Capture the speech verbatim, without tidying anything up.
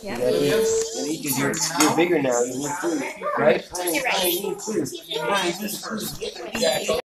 You gotta eat. You gotta eat because you're, you're bigger now. You need food, right? Brian, Brian, you need food. Brian, you need food.